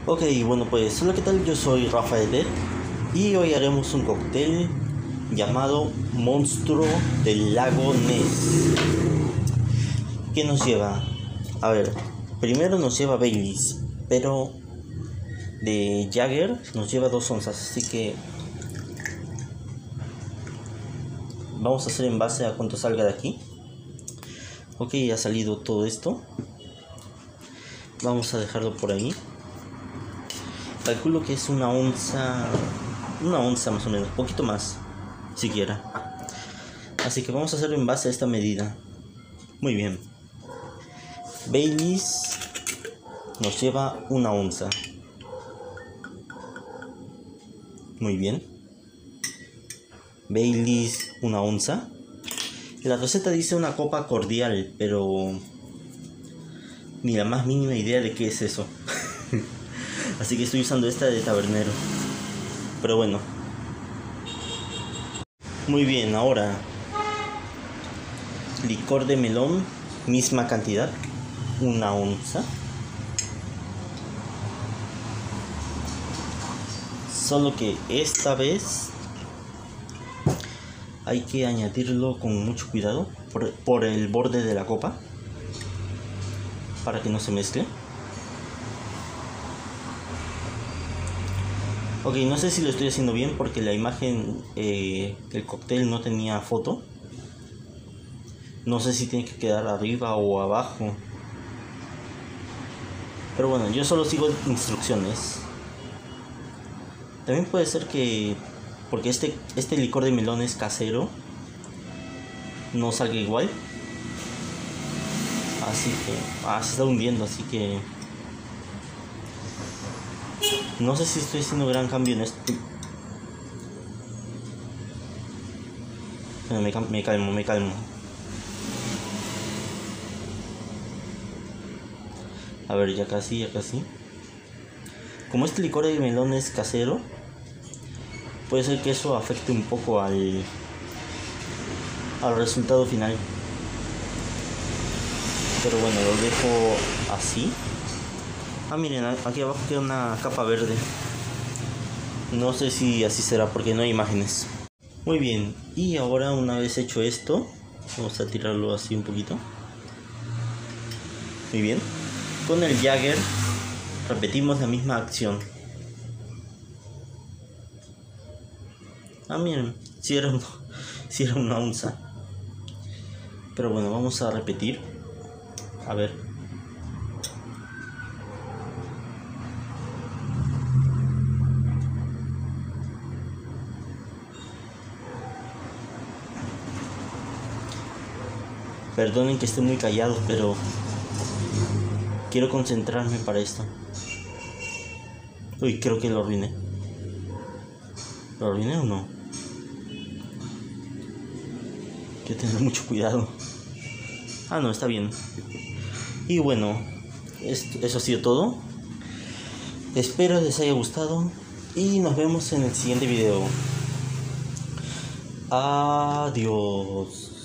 Ok, bueno pues, hola, ¿qué tal? Yo soy Rafael y hoy haremos un cóctel llamado Monstruo del Lago Ness. ¿Qué nos lleva? A ver, primero nos lleva Baileys, pero de Jagger nos lleva 2 onzas, así que vamos a hacer en base a cuánto salga de aquí. Ok, ha salido todo esto. Vamos a dejarlo por ahí. Calculo que es una onza más o menos, poquito más, siquiera. Así que vamos a hacerlo en base a esta medida. Muy bien. Baileys nos lleva 1 onza. Muy bien. Baileys 1 onza. La receta dice una copa cordial, pero ni la más mínima idea de qué es eso. Así que estoy usando esta de tabernero. Pero bueno. Muy bien, ahora licor de melón, misma cantidad, 1 onza. Solo que esta vez hay que añadirlo con mucho cuidado por el borde de la copa, para que no se mezcle. Ok, no sé si lo estoy haciendo bien porque la imagen del cóctel no tenía foto. No sé si tiene que quedar arriba o abajo. Pero bueno, yo solo sigo instrucciones. También puede ser que, porque este licor de melón es casero, no salga igual. Así que... se está hundiendo, así que... no sé si estoy haciendo gran cambio en esto. Bueno, me calmo. A ver, ya casi. Como este licor de melón es casero, puede ser que eso afecte un poco al resultado final. Pero bueno, lo dejo así. Miren, aquí abajo queda una capa verde. No sé si así será porque no hay imágenes. Muy bien, y ahora una vez hecho esto, vamos a tirarlo así un poquito. Muy bien. Con el Jagger repetimos la misma acción. Miren, si era 1 onza. Pero bueno, vamos a repetir. A ver. Perdonen que esté muy callado, pero quiero concentrarme para esto. Uy, creo que lo arruiné. ¿Lo arruiné o no? Hay que tener mucho cuidado. No, está bien. Y bueno, eso ha sido todo. Espero les haya gustado y nos vemos en el siguiente video. Adiós.